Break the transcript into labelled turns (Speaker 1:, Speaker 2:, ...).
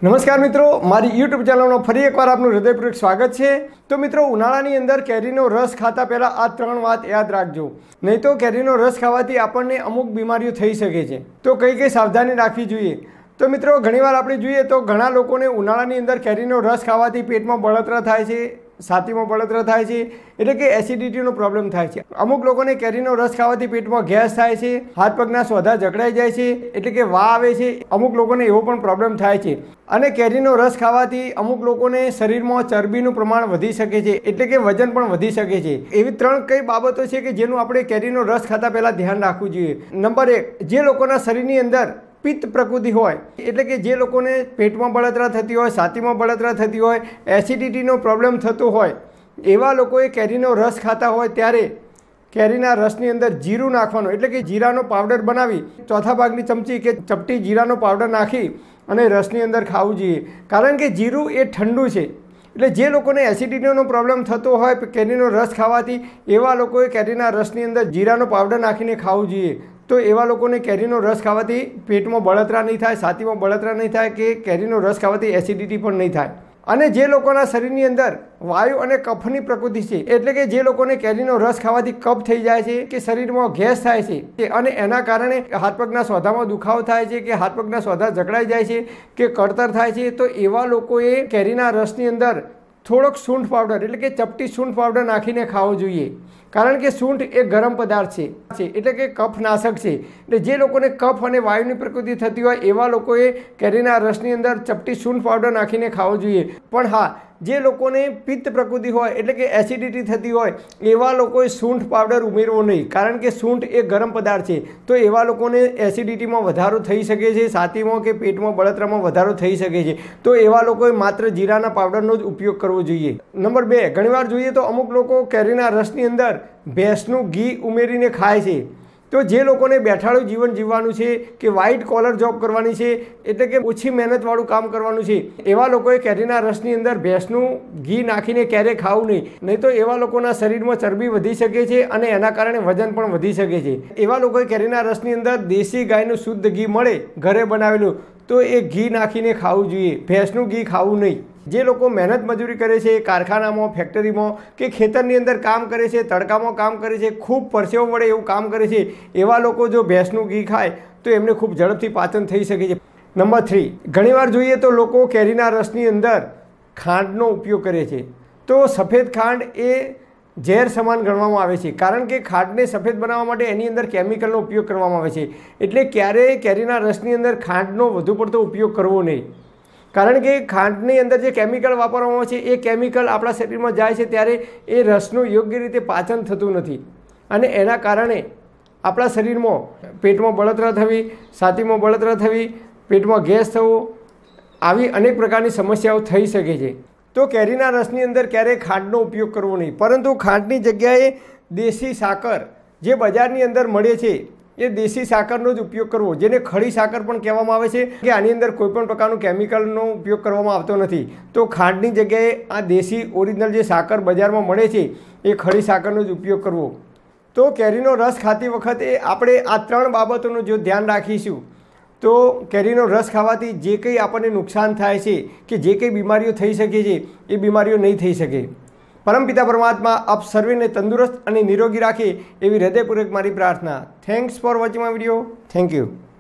Speaker 1: નમસ્કાર મિત્રો, મારી યુટ્યુબ ચેનલનો ફરી એકવાર આપનું હૃદયપૂર્વક સ્વાગત છે। તો મિત્રો, ઉનાળાની અંદર કેરીનો રસ ખાતા પહેલાં આ ત્રણ વાત યાદ રાખજો, નહીં તો કેરીનો રસ ખાવાથી આપણને અમુક બીમારીઓ થઈ શકે છે। તો કઈ સાવધાની રાખવી જોઈએ? તો મિત્રો, ઘણીવાર આપણે જોઈએ તો ઘણા લોકોને ઉનાળાની અંદર કેરીનો રસ ખાવાથી પેટમાં બળતરા થાય છે, છાતીમાં બળતરા થાય છે, એટલે કે એસિડિટીનો પ્રોબ્લેમ થાય છે। અમુક લોકોને કેરીનો રસ ખાવાથી પેટમાં ગેસ થાય છે, હાથ પગના સોધા જકડાઈ જાય છે, એટલે કે વા આવે છે। અમુક લોકોને એવો પણ પ્રોબ્લેમ થાય છે। અને કેરીનો રસ ખાવાથી અમુક લોકોને શરીરમાં ચરબીનું પ્રમાણ વધી શકે છે, એટલે કે વજન પણ વધી શકે છે। એવી ત્રણ કઈ બાબતો છે કે જેનું આપણે કેરીનો રસ ખાતા પહેલાં ધ્યાન રાખવું જોઈએ। નંબર 1, જે લોકોના શરીરની અંદર પિત્ત પ્રકૃતિ હોય, એટલે કે જે લોકોને પેટમાં બળતરા થતી હોય, છાતીમાં બળતરા થતી હોય, એસિડિટીનો પ્રોબ્લેમ થતો હોય, એવા લોકોએ કેરીનો રસ ખાતા હોય ત્યારે કેરીના રસની અંદર જીરું નાખવાનું, એટલે કે જીરાનો પાવડર બનાવી ચોથા ભાગની ચમચી કે ચપટી જીરાનો પાવડર નાખી અને રસની અંદર ખાવું જોઈએ। કારણ કે જીરું એ ઠંડુ છે, એટલે જે લોકોને એસિડિટીનો પ્રોબ્લેમ થતો હોય કેરીનો રસ ખાવાથી, એવા લોકોએ કેરીના રસની અંદર જીરાનો પાવડર નાખીને ખાવું જોઈએ। તો એવા લોકોને કેરીનો રસ ખાવાથી પેટમાં બળતરા નહીં થાય, છાતીમાં બળતરા નહીં થાય, કે કેરીનો રસ ખાવાથી એસિડિટી પણ નહીં થાય। અને જે લોકોના શરીરની અંદર વાયુ અને કફની પ્રકૃતિ છે, એટલે કે જે લોકોને કેરીનો રસ ખાવાથી કફ થઈ જાય છે, કે શરીરમાં ગેસ થાય છે અને એના કારણે હાથ પગના સોધામાં દુખાવો થાય છે, કે હાથ પગના સોધા જકડાઈ જાય છે, કે કળતર થાય છે, તો એવા લોકોએ કેરીના રસની અંદર થોડોક સૂંઠ પાવડર, એટલે કે ચપટી સૂંઠ પાવડર નાખીને ખાવો જોઈએ। કારણ કે સૂંઠ એ ગરમ પદાર્થ છે, એટલે કે કફનાશક છે। એટલે જે લોકોને કફ અને વાયુની પ્રકૃતિ થતી હોય એવા લોકોએ કેરીના રસની અંદર ચપટી સૂંઠ પાવડર નાખીને ખાવો જોઈએ। પણ હા, જે લોકોને પિત્ત પ્રકૃતિ હોય, એટલે કે એસિડિટી થતી હોય, એવા લોકોએ સૂંઠ પાવડર ઉમેરવો નહીં। કારણ કે સૂંઠ એ ગરમ પદાર્થ છે, તો એવા લોકોને એસિડિટીમાં વધારો થઈ શકે છે, છાતીમાં કે પેટમાં બળતરામાં વધારો થઈ શકે છે। તો એવા લોકોએ માત્ર જીરાના પાવડરનો જ ઉપયોગ કરવો જોઈએ। નંબર 2, ઘણીવાર જોઈએ તો અમુક લોકો કેરીના રસની અંદર ભેંસનું ઘી ઉમેરીને ખાય છે। તો જે લોકોને બેઠાડું જીવન જીવવાનું છે, કે વ્હાઇટ કોલર જોબ કરવાની છે, એટલે કે ઓછી મહેનતવાળું કામ કરવાનું છે, એવા લોકોએ કેરીના રસની અંદર ભેંસનું ઘી નાખીને ક્યારેય ખાવું નહીં તો એવા લોકોના શરીરમાં ચરબી વધી શકે છે અને એના કારણે વજન પણ વધી શકે છે। એવા લોકોએ કેરીના રસની અંદર દેશી ગાયનું શુદ્ધ ઘી મળે ઘરે બનાવેલું, તો એ ઘી નાખીને ખાવું જોઈએ, ભેંસનું ઘી ખાવું નહીં। જે લોકો મહેનત મજૂરી કરે છે, કારખાનામાં, ફેક્ટરીમાં કે ખેતરની અંદર કામ કરે છે, તડકામાં કામ કરે છે, ખૂબ પરસેવો વળે એવું કામ કરે છે, એવા લોકો જો ભેંસનું ઘી ખાય તો એમને ખૂબ ઝડપથી પાચન થઈ શકે છે। નંબર 3, ઘણીવાર જોઈએ તો લોકો કેરીના રસની અંદર ખાંડનો ઉપયોગ કરે છે। તો સફેદ ખાંડ એ ઝેર સમાન ગણવામાં આવે છે, કારણ કે ખાંડને સફેદ બનાવવા માટે એની અંદર કેમિકલનો ઉપયોગ કરવામાં આવે છે। એટલે ક્યારેય કેરીના રસની અંદર ખાંડનો વધુ પડતો ઉપયોગ કરવો નહીં। કારણ કે ખાંડની અંદર જે કેમિકલ વાપરવામાં આવે છે, એ કેમિકલ આપણા શરીરમાં જાય છે ત્યારે એ રસનું યોગ્ય રીતે પાચન થતું નથી અને એના કારણે આપણા શરીરમાં પેટમાં બળતરા થવી, છાતીમાં બળતરા થવી, પેટમાં ગેસ થવો, આવી અનેક પ્રકારની સમસ્યાઓ થઈ શકે છે। તો કેરીના રસની અંદર ક્યારેય ખાંડનો ઉપયોગ કરવો નહીં, પરંતુ ખાંડની જગ્યાએ દેશી સાકર જે બજારની અંદર મળે છે એ દેશી સાકરનો જ ઉપયોગ કરવો, જેને ખડી સાકર પણ કહેવામાં આવે છે, કે આની અંદર કોઈપણ પ્રકારનું કેમિકલનો ઉપયોગ કરવામાં આવતો નથી। તો ખાંડની જગ્યાએ આ દેશી ઓરિજિનલ જે સાકર બજારમાં મળે છે એ ખડી સાકરનો જ ઉપયોગ કરવો। તો કેરીનો રસ ખાતી વખતે આપણે આ ત્રણ બાબતોનું જો ધ્યાન રાખીશું તો કેરીનો રસ ખાવાથી જે કંઈ આપણને નુકસાન થાય છે, કે જે કંઈ બીમારીઓ થઈ શકે છે, એ બીમારીઓ નહીં થઈ શકે। પરમપિતા પરમાત્મા આપ સર્વેને તંદુરસ્ત અને નિરોગી રાખે એવી હૃદયપૂર્વક મારી પ્રાર્થના। Thanks for watching my video. Thank you.